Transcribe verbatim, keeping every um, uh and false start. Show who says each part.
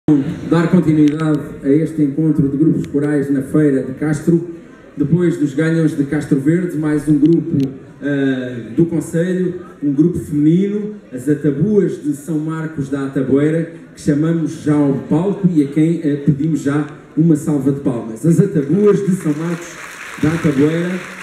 Speaker 1: Dar continuidade a este encontro de grupos corais na Feira de Castro, depois dos Ganhões de Castro Verde, mais um grupo uh, do Conselho, um grupo feminino, as Atabuas de São Marcos da Ataboeira, que chamamos já ao palco e a quem uh, pedimos já uma salva de palmas. As Atabuas de São Marcos da Ataboeira.